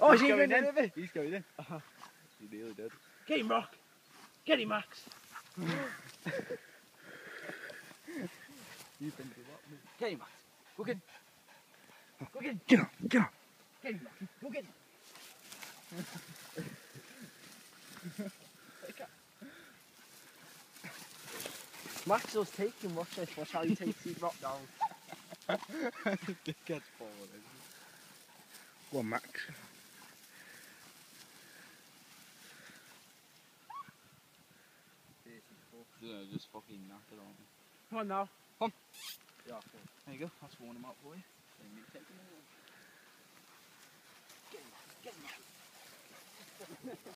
Oh, he's going in. He's going in. He nearly did. Get him, Rock. Get him, Max. You think a lot, mate. Get him, Max. Go get him. Go get him. Get on, get on. Get him, Max. Go get him. Max does take him, watch this. Watch how he takes his rock down. Dickhead's falling in. Go on, Max. Yeah, just fucking knackered on me. Come on now. Come. Yeah, there you go. That's warm him up for you. Then you take him in. Get him, Max. Get him, Max.